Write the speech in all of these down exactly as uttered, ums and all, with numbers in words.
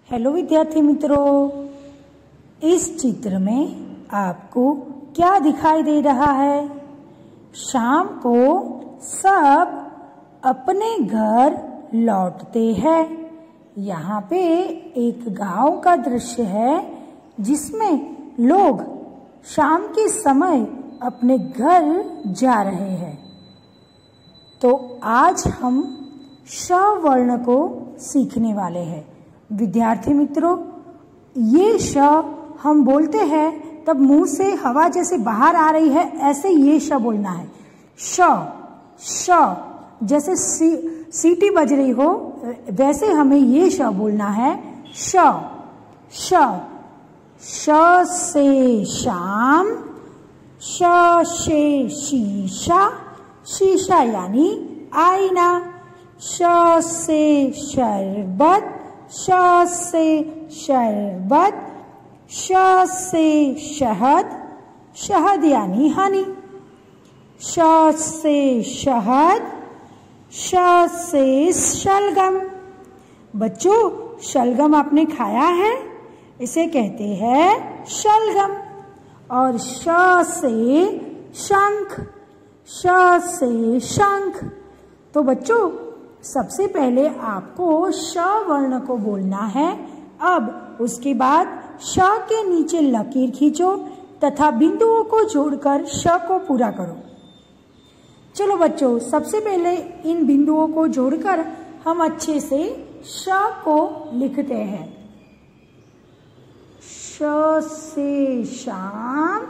Hello विद्यार्थी मित्रों, इस चित्र में आपको क्या दिखाई दे रहा है? शाम को सब अपने घर लौटते हैं। यहाँ पे एक गांव का दृश्य है जिसमें लोग शाम के समय अपने घर जा रहे हैं। तो आज हम श वर्ण को सीखने वाले हैं। विद्यार्थी मित्रों, ये श हम बोलते हैं तब मुंह से हवा जैसे बाहर आ रही है, ऐसे ये श बोलना है। श श जैसे सी, सीटी बज रही हो वैसे हमें ये श बोलना है। श श श से शाम, श से शीशा, शीशा यानी आईना। श से शरबत, श से शरबत, श से शहद, शहद यानी हनी। श से शहद, श से शलगम। बच्चों, शलगम आपने खाया है? इसे कहते हैं शलगम। और श से शंख, श से शंख। तो बच्चों, सबसे पहले आपको श वर्ण को बोलना है। अब उसके बाद श के नीचे लकीर खींचो तथा बिंदुओं को जोड़कर श को पूरा करो। चलो बच्चों, सबसे पहले इन बिंदुओं को जोड़कर हम अच्छे से श को लिखते हैं। श से शाम,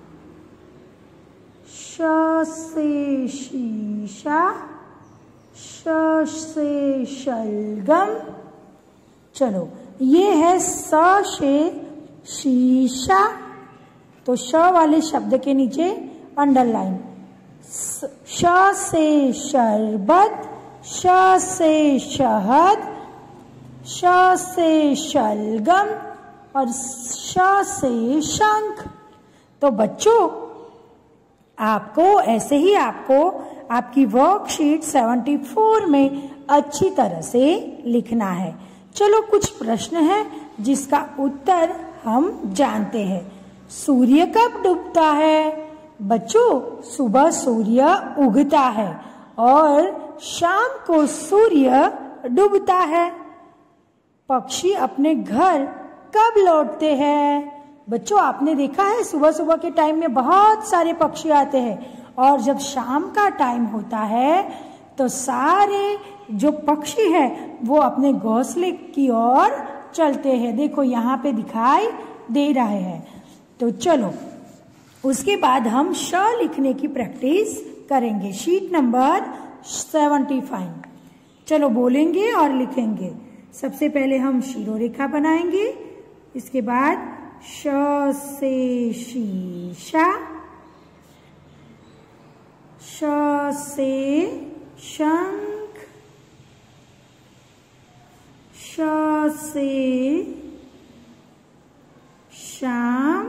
श से शीशा, श से शलगम। चलो, ये है स से शीशा, तो श वाले शब्द के नीचे अंडरलाइन। श से शरबत, श से शहद, श से शलगम और श से शंख। तो बच्चों, आपको ऐसे ही आपको आपकी वर्कशीट चौहत्तर में अच्छी तरह से लिखना है। चलो, कुछ प्रश्न है जिसका उत्तर हम जानते हैं। सूर्य कब डूबता है? बच्चों, सुबह सूर्य उगता है और शाम को सूर्य डूबता है। पक्षी अपने घर कब लौटते हैं? बच्चों, आपने देखा है सुबह सुबह के टाइम में बहुत सारे पक्षी आते हैं और जब शाम का टाइम होता है तो सारे जो पक्षी हैं वो अपने घोंसले की ओर चलते हैं। देखो, यहाँ पे दिखाई दे रहे हैं। तो चलो, उसके बाद हम श लिखने की प्रैक्टिस करेंगे। शीट नंबर पचहत्तर। चलो, बोलेंगे और लिखेंगे। सबसे पहले हम शिरोरेखा बनाएंगे। इसके बाद श से शीशा, श से शंख, श से शाम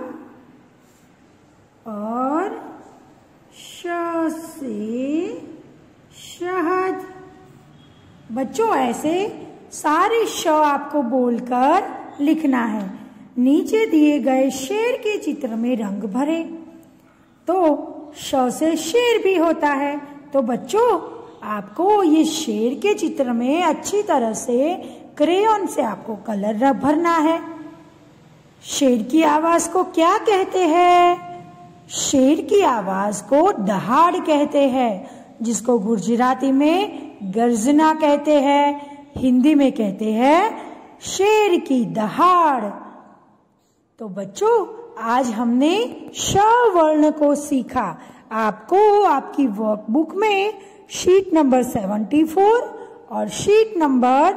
और श से शहद। बच्चों, ऐसे सारे श आपको बोलकर लिखना है। नीचे दिए गए शेर के चित्र में रंग भरे। तो श से शेर भी होता है। तो बच्चों, आपको ये शेर के चित्र में अच्छी तरह से क्रेयॉन से आपको कलर भरना है। शेर की आवाज को क्या कहते हैं? शेर की आवाज को दहाड़ कहते हैं, जिसको गुजराती में गर्जना कहते हैं, हिंदी में कहते हैं शेर की दहाड़। तो बच्चों, आज हमने श वर्ण को सीखा। आपको आपकी वर्कबुक में शीट नंबर चौहत्तर और शीट नंबर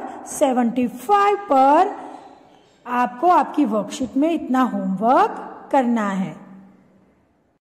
पचहत्तर पर आपको आपकी वर्कशीट में इतना होमवर्क करना है।